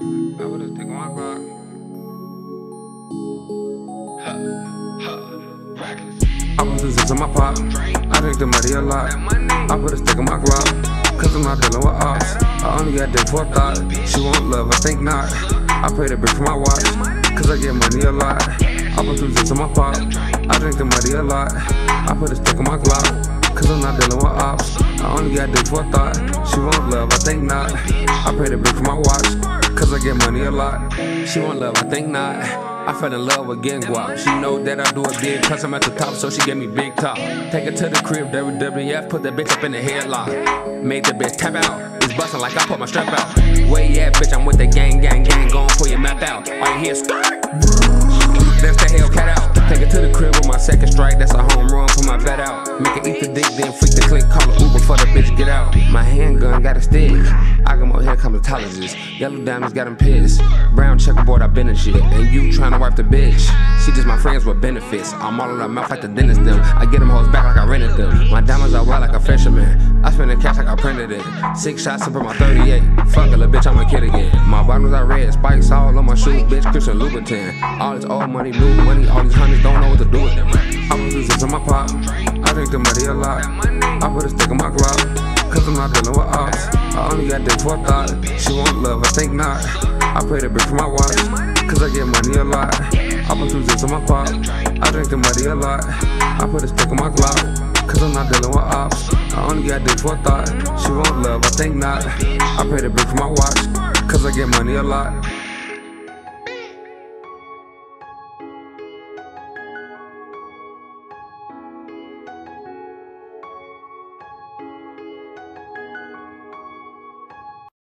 I would've taken my Glock. I put the zips in my pot. I drink the money a lot. I put a stick in my Glock, cause I'm not dealing with ops. I only got dick for a thought. She want love, I think not. I pay the bitch for my watch, cause I get money a lot. I put 2 zips in my pot. I drink the money a lot. I put a stick in my Glock, cause I'm not dealing with ops. I only got dick for a thought. She want love, I think not. I pay the bitch for my watch, cause I get money a lot. She want love, I think not. I fell in love with getting guap. She know that I do it big, cause I'm at the top, so she gave me big top. Take her to the crib, WWF, put that bitch up in the headlock. Made the bitch tap out, it's bustin' like I put my strap out. Where you at, bitch, I'm with the gang, gon' pull your map out. All you hear is that's the Hellcat out. Take her to the crib with my second strike, that's a home run, put my vet out. Make her eat the dick, then freak the click, call her Uber for the bitch get out. My handgun got a stick, I got more hair cosmetologist. Yellow diamonds got him pissed, brown checkerboard, I been in shit. And you tryna wipe the bitch, she just my friends with benefits. I'm all in her mouth like the dentist them, I get them hoes back like I rented them. My diamonds are wild like a fisherman, I spend the cash like I printed it. 6 shots up in my 38, fuck it, little bitch, I'm a kid again. My bottoms are red, spikes all on my shoes, bitch, Christian Louboutin. All this old money, new money, all these honeys don't know what to do with them. I put the zips in my pot, I drink the money a lot. I put a stick in my Glock, cause I'm not dealing with ops. I only got dick for a thought. She want love, I think not. I pay the bitch for my watch, cause I get money a lot. I put 2 zips in my pot, I drink the money a lot. I put a stick in my Glock, cause I'm not dealing with ops. I only got dick for a thought. She want love, I think not. I pay the bitch for my watch, cause I get money a lot.